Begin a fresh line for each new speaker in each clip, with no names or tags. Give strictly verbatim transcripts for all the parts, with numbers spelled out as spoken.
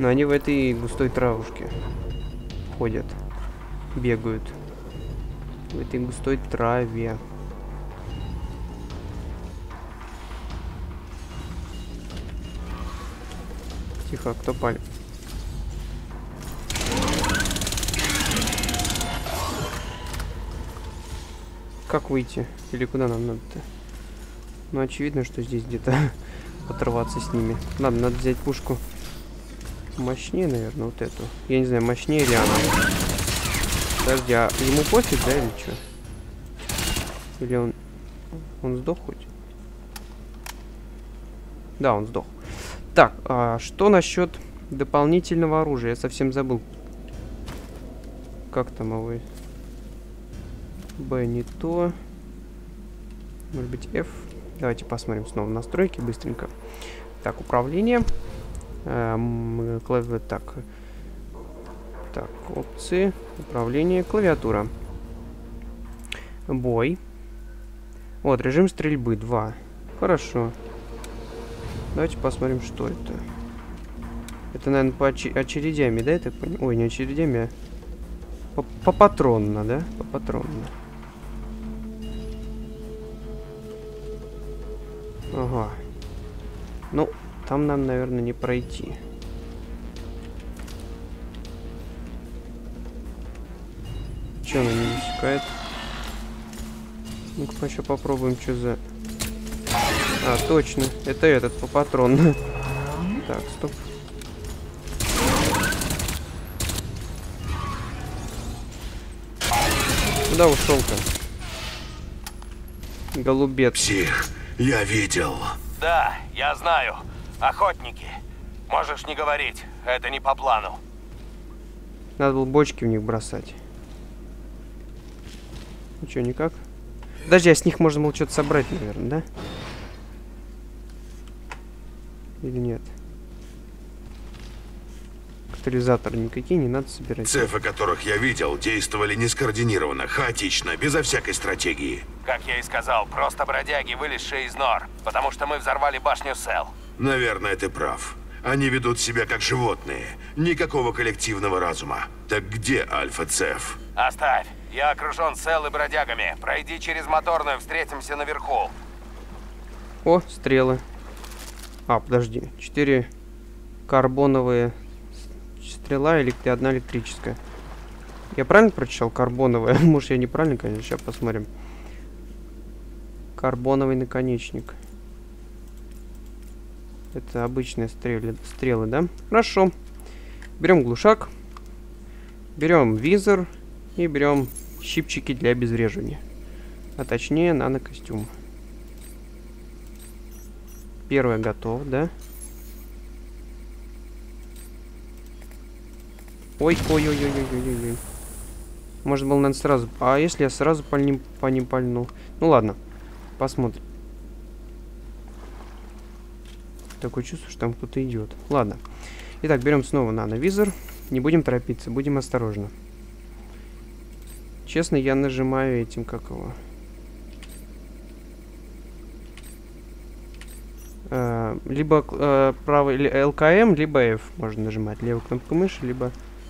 Но они в этой густой травушке ходят, бегают. В этой густой траве. Тихо, кто палит? Как выйти? Или куда нам надо-то? Ну, очевидно, что здесь где-то оторваться с ними. Ладно, надо взять пушку мощнее, наверное, вот эту. Я не знаю, мощнее ли она. Подожди, а ему пофиг, да, или что? Или он... Он сдох хоть? Да, он сдох. Так, а что насчет дополнительного оружия? Я совсем забыл. Как там его? Б не то. Может быть, F. Давайте посмотрим снова настройки быстренько. Так, управление. Эм, клави... Так. Так, опции. Управление. Клавиатура. Бой. Вот, режим стрельбы два. Хорошо. Давайте посмотрим, что это. Это, наверное, по оч очередями, да? Я так понимаю? Ой, не очередями, а по, по патронно, да? По патронно. Ага. Ну, там нам, наверное, не пройти. Че она не засекает? Ну-ка, еще попробуем, что за... А, точно. Это этот, по патрону. Так, стоп. Куда ушел-то? Голубец.
Псих, я видел.
Да, я знаю. Охотники. Можешь не говорить. Это не по плану.
Надо было бочки в них бросать. Ну что, никак? Подожди, а с них можно было что-то собрать, наверное, да? Или нет? Катализаторы никакие не надо собирать.
Цефы, которых я видел, действовали нескоординированно, хаотично, безо всякой стратегии.
Как я и сказал, просто бродяги, вылезшие из нор. Потому что мы взорвали башню Сел.
Наверное, ты прав. Они ведут себя как животные. Никакого коллективного разума. Так где Альфа-Цеф?
Оставь. Я окружен Сел и бродягами. Пройди через моторную, встретимся наверху.
О, стрелы. А, подожди. Четыре карбоновые стрела или одна электрическая. Я правильно прочитал? Карбоновая. Может, я неправильно, конечно. Сейчас посмотрим. Карбоновый наконечник. Это обычные стрелы, стрелы, да? Хорошо. Берем глушак. Берем визор. И берем щипчики для обезвреживания. А точнее, нанокостюм. Первое готово, да? Ой, ой, ой, ой, ой, ой, ой. Может было, надо сразу... А если я сразу по ним, по ним пальну? Ну ладно. Посмотрим. Такое чувство, что там кто-то идет. Ладно. Итак, берем снова нановизор. Не будем торопиться, будем осторожно. Честно, я нажимаю этим, как его... Uh, либо uh, правый или эл ка эм, либо F можно нажимать. Левую кнопку мыши, либо...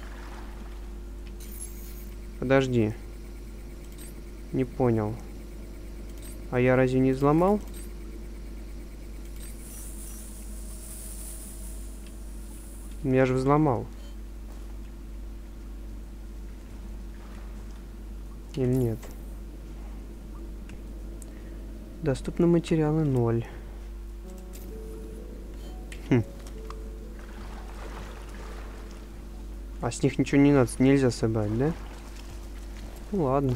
Подожди. Не понял. А я разве не взломал? Я же взломал. Или нет? Доступны материалы ноль. Хм. А с них ничего не надо, нельзя собрать, да? Ну ладно.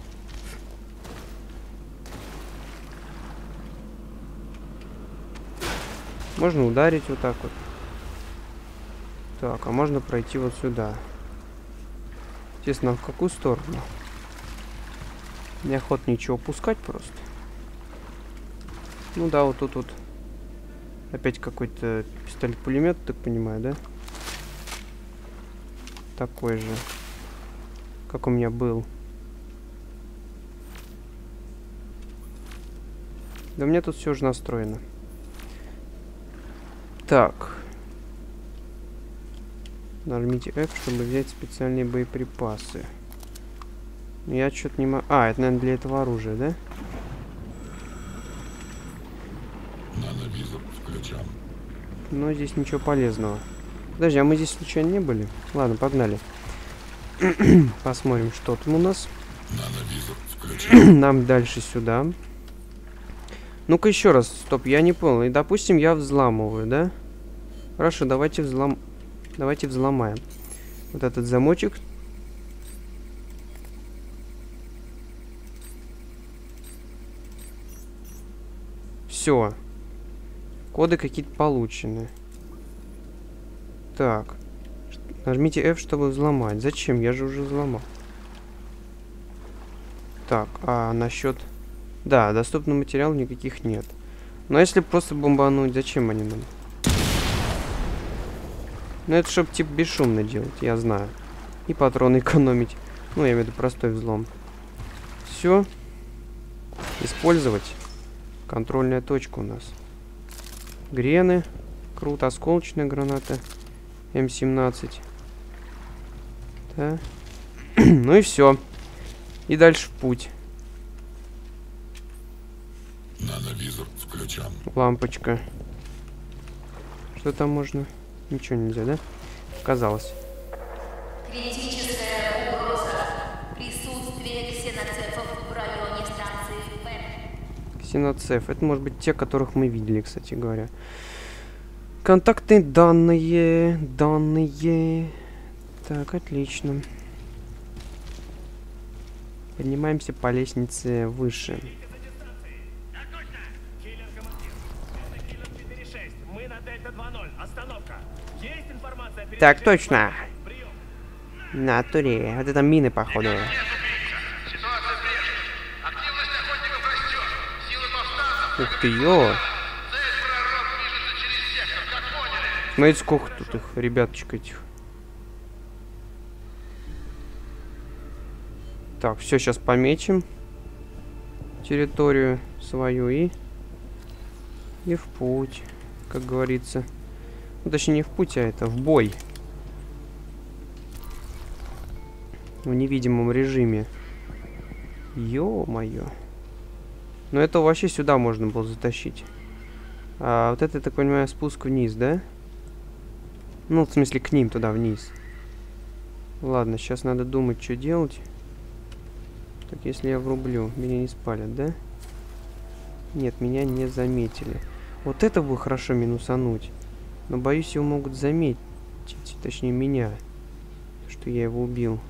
Можно ударить вот так вот. Так, а можно пройти вот сюда. Естественно, в какую сторону? Неохота ничего пускать просто. Ну да, вот тут вот. Опять какой-то пистолет-пулемет, так понимаю, да? Такой же. Как у меня был. Да у меня тут все уже настроено. Так. Нажмите F, чтобы взять специальные боеприпасы. Я что-то не могу... А, это, наверное, для этого оружия, да?
Нановизор включен.
Но здесь ничего полезного. Подожди, а мы здесь случайно не были? Ладно, погнали. Посмотрим, что там у нас.
Нановизор включен.
Нам дальше сюда. Ну-ка еще раз. Стоп, я не понял. И, допустим, я взламываю, да? Хорошо, давайте взлом... Давайте взломаем. Вот этот замочек. Все. Коды какие-то получены. Так. Нажмите F, чтобы взломать. Зачем? Я же уже взломал. Так, а насчет... Да, доступных материалов никаких нет. Но если просто бомбануть, зачем они нам? Ну, это чтобы типа бесшумно делать, я знаю. И патроны экономить. Ну, я имею в виду простой взлом. Все. Использовать. Контрольная точка у нас. Грены. Круто. Осколочная граната. эм семнадцать. Да. Ну и все. И дальше в путь.
Нановизор включен.
Лампочка. Что там можно? Ничего нельзя, да? Казалось.
Критическая угроза. Присутствие ксеноцефов в районе станции П.
Ксеноцеф. Это может быть те, которых мы видели, кстати говоря. Контактные данные. Данные. Так, отлично. Поднимаемся по лестнице выше. Так точно. На туре. Вот это мины, походу. Ух ты, ё. Смотрите, сколько тут их, ребяточек этих. Так, все, сейчас пометим территорию свою и... И в путь, как говорится. Ну, точнее, не в путь, а это в бой. В невидимом режиме. Ё-моё. Но это вообще сюда можно было затащить. А вот это, я так понимаю, спуск вниз, да? Ну, в смысле, к ним туда вниз. Ладно, сейчас надо думать, что делать. Так, если я врублю, меня не спалят, да? Нет, меня не заметили. Вот это бы хорошо минусануть. Но, боюсь, его могут заметить. Точнее, меня. Что я его убил.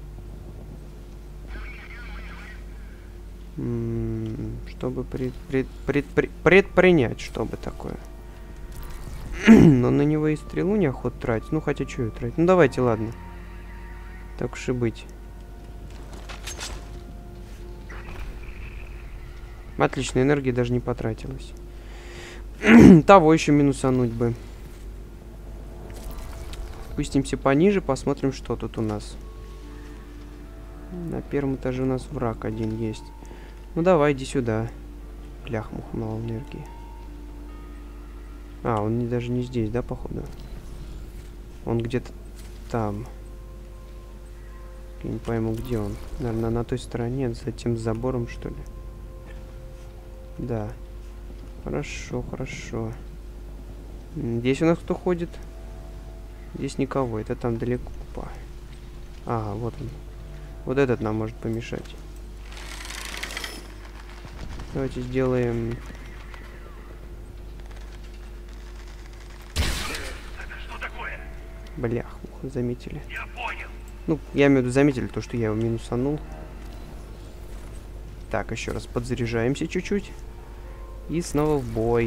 М-м, чтобы пред, пред, пред, пред, предпринять, чтобы такое. Но на него и стрелу неохота тратить. Ну, хотя что ее тратить? Ну, давайте, ладно. Так уж и быть. Отлично, энергии даже не потратилась. Того еще минусануть бы. Спустимся пониже, посмотрим, что тут у нас. На первом этаже у нас враг один есть. Ну давай, иди сюда. Блях, мух, мало энергии. А, он не, даже не здесь, да, походу? Он где-то там. Я не пойму, где он. Наверное, на той стороне, за тем забором, что ли. Да. Хорошо, хорошо. Здесь у нас кто ходит? Здесь никого, это там далеко. Ага, вот он. Вот этот нам может помешать. Давайте сделаем...
Что такое?
Блях, заметили.
Я понял.
Ну, я имею в виду, заметили то, что я его минусанул. Так, еще раз подзаряжаемся чуть-чуть. И снова в бой.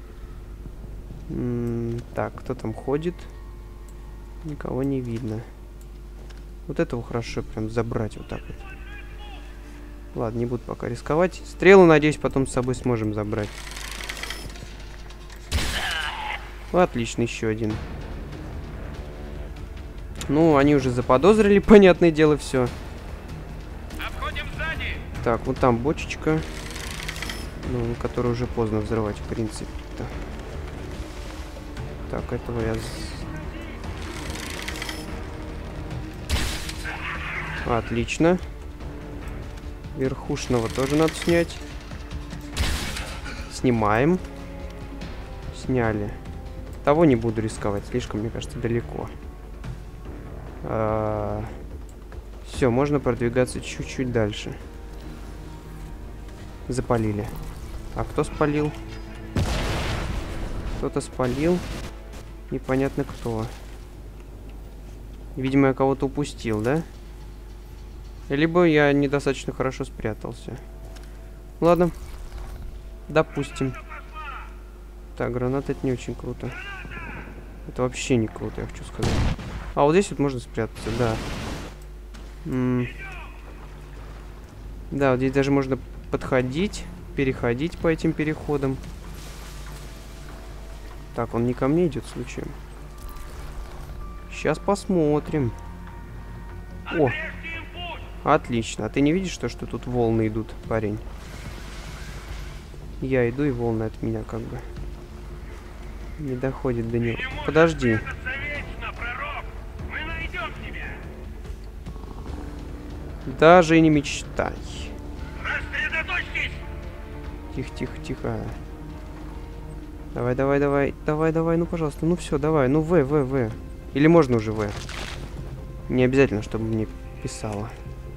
М-м, так, кто там ходит? Никого не видно. Вот этого хорошо прям забрать вот так вот. Ладно, не буду пока рисковать. Стрелу, надеюсь, потом с собой сможем забрать. Отлично, еще один. Ну, они уже заподозрили, понятное дело, все.
Обходим сзади.
Так, вот там бочечка. Ну, которую уже поздно взрывать, в принципе-то. Так, этого я... Отлично. Верхушного тоже надо снять. Снимаем. Сняли. Того не буду рисковать. Слишком, мне кажется, далеко. А... Все, можно продвигаться чуть-чуть дальше. Запалили. А кто спалил? Кто-то спалил. Непонятно кто. Видимо, я кого-то упустил, да? Либо я недостаточно хорошо спрятался. Ладно. Допустим. Так, граната это не очень круто. Это вообще не круто, я хочу сказать. А вот здесь вот можно спрятаться, да. М -м да, вот здесь даже можно подходить, переходить по этим переходам. Так, он не ко мне идет случаем. Сейчас посмотрим. О! Отлично. А ты не видишь, что, что тут волны идут, парень? Я иду, и волны от меня как бы не доходит до него. Подожди. Даже и не мечтай. Тихо, тихо, тихо. Давай, давай, давай. Давай, давай, ну, пожалуйста. Ну, все, давай. Ну, В, В, В. Или можно уже В? Не обязательно, чтобы мне писало.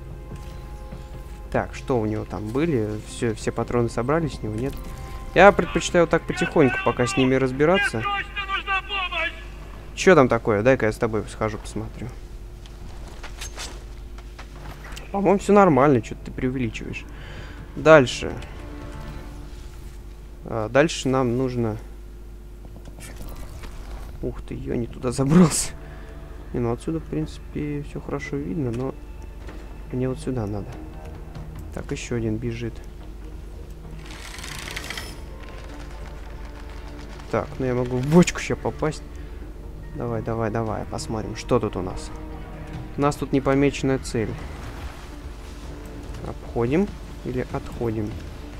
Так, что у него там были? Все, все патроны собрались с него, нет? Я предпочитаю так потихоньку, пока с ними разбираться. Что там такое? Дай-ка я с тобой схожу, посмотрю. По-моему, все нормально, что-то ты преувеличиваешь. Дальше. А, дальше нам нужно... Ух ты, я не туда забрался. Не, ну отсюда, в принципе, все хорошо видно, но мне вот сюда надо. Так, еще один бежит. Так, ну я могу в бочку сейчас попасть. Давай, давай, давай, посмотрим, что тут у нас. У нас тут непомеченная цель. Обходим или отходим?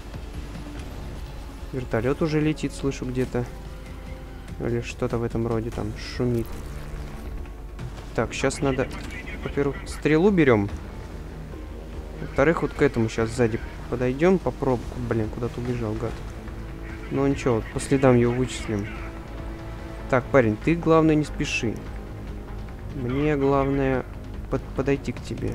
Вертолет уже летит, слышу где-то. Или что-то в этом роде там шумит. Так, сейчас надо, во-первых, стрелу берем. Во-вторых, вот к этому сейчас сзади подойдем, попробуем. Блин, куда-то убежал, гад. Ну ничего, вот по следам его вычислим. Так, парень, ты, главное, не спеши. Мне, главное, под подойти к тебе.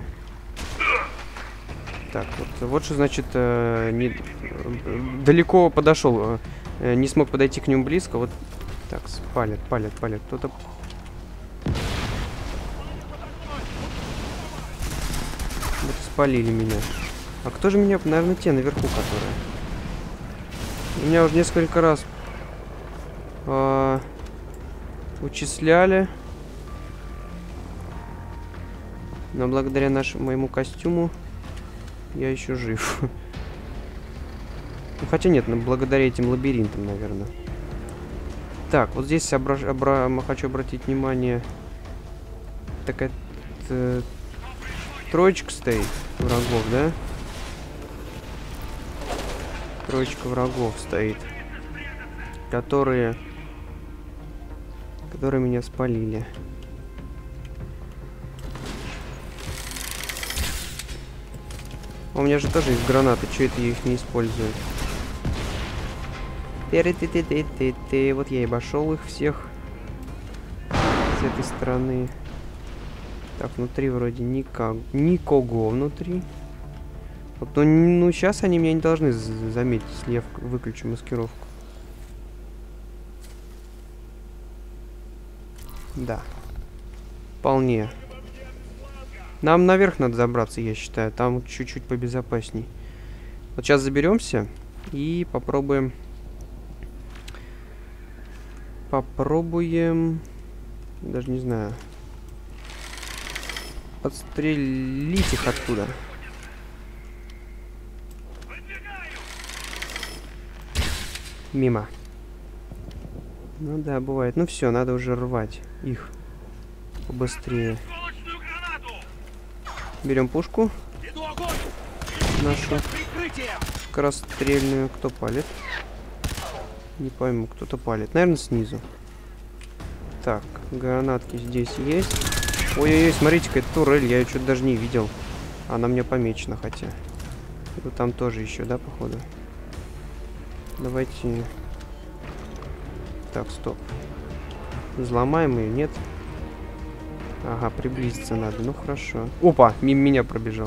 Так, вот, вот что значит, э, не, э, далеко подошел, э, не смог подойти к нему близко. Вот, так, палят, палят, палят. Кто-то... Вот спалили меня. А кто же меня, наверное, те наверху, которые... Меня уже несколько раз э, учисляли. Но благодаря нашему моему костюму я еще жив. Ну, хотя нет, но благодаря этим лабиринтам, наверное. Так, вот здесь обра обра хочу обратить внимание. Такая троечка стоит врагов, да? Троечка врагов стоит, которые, которые меня спалили. У меня же тоже есть гранаты, что это я их не использую? Ты-ты-ты-ты-ты-ты. Вот я и обошел их всех с этой стороны. Так, внутри вроде никак, никого внутри. Вот, ну, ну, сейчас они меня не должны заметить, если я выключу маскировку. Да. Вполне. Нам наверх надо забраться, я считаю. Там чуть-чуть побезопасней. Вот сейчас заберемся и попробуем... Попробуем... Даже не знаю. Подстрелить их оттуда. Мимо. Ну да, бывает. Ну все, надо уже рвать их побыстрее. Берем пушку. Нашу скорострельную. Кто палит? Не пойму, кто-то палит. Наверное, снизу. Так, гранатки здесь есть. Ой-ой-ой, смотрите-ка, это турель. Я ее что-то даже не видел. Она мне помечена, хотя. И вот там тоже еще, да, походу? Давайте... Так, стоп. Взломаем ее, нет? Ага, приблизиться надо. Ну, хорошо. Опа, мимо меня пробежал.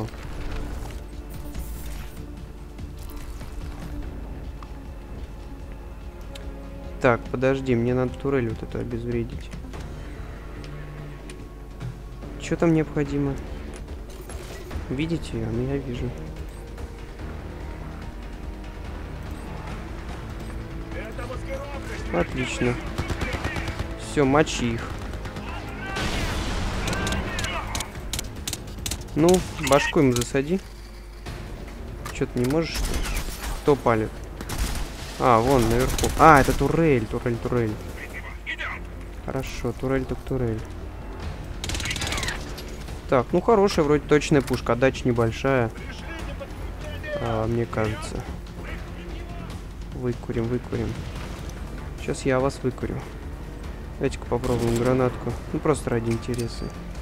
Так, подожди, мне надо турель вот эту обезвредить. Что там необходимо? Видите ее? Ну, я вижу. Отлично. Все, мочи их. Ну, башку им засади. Что ты не можешь? Кто палит? А, вон, наверху. А, это турель, турель, турель. Хорошо, турель так турель. Так, ну хорошая, вроде точная пушка. Отдача небольшая. А, мне кажется. Выкурим, выкурим. Сейчас я вас выкурю. Давайте-ка попробуем гранатку. Ну, просто ради интереса.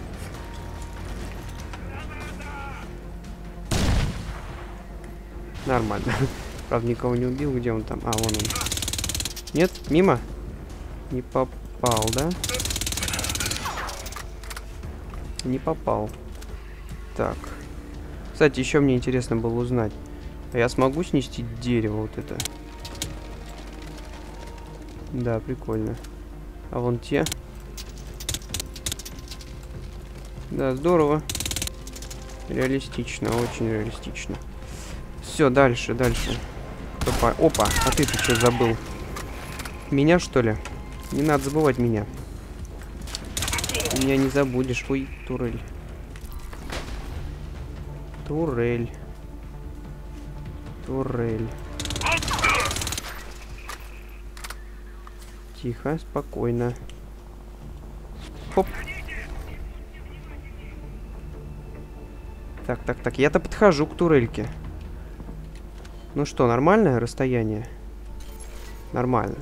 Нормально. Правда, никого не убил. Где он там? А, вон он. Нет? Мимо? Не попал, да? Не попал. Так. Кстати, еще мне интересно было узнать. А я смогу снести дерево вот это? Да, прикольно. А вон те. Да, здорово. Реалистично, очень реалистично. Все, дальше, дальше. Опа, опа, а ты-то что забыл? Меня, что ли? Не надо забывать меня. Ты меня не забудешь. Ой, турель. Турель. Турель. Тихо, спокойно. Хоп. Так, так, так. Я-то подхожу к турельке. Ну что, нормальное расстояние? Нормально.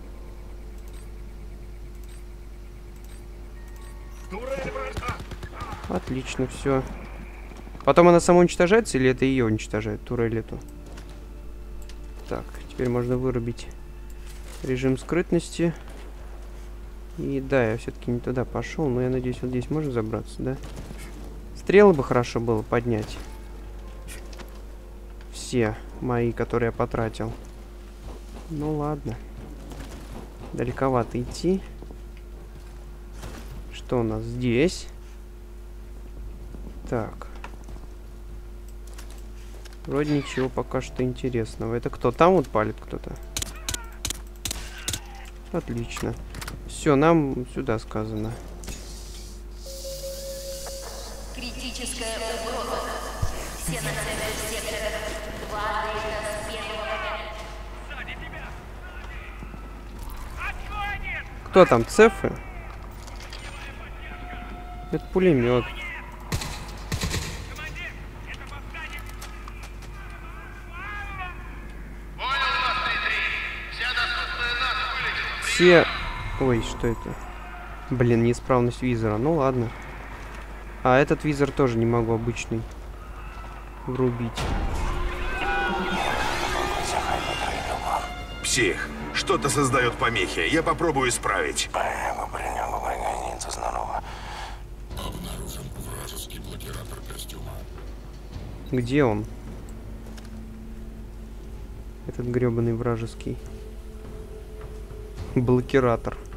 Отлично, все. Потом она самоуничтожается или это ее уничтожает, турель эту? Так, теперь можно вырубить режим скрытности. И да, я все-таки не туда пошел, но я надеюсь, вот здесь можно забраться, да? Стрелы бы хорошо было поднять. Все мои, которые я потратил. Ну ладно. Далековато идти. Что у нас здесь? Так. Вроде ничего пока что интересного. Это кто? Там вот палит кто-то? Отлично. Все, нам сюда сказано.
Критическая угроза. Все нацелены в секторах два Дельта с первого.
Кто там? Цефы? Это пулемет. Все... Ой, что это? Блин, неисправность визора. Ну ладно. А этот визор тоже не могу обычный врубить.
Псих, что-то создает помехи. Я попробую исправить.
Обнаружен вражеский блокиратор костюма.
Где он? Этот гребаный вражеский блокиратор.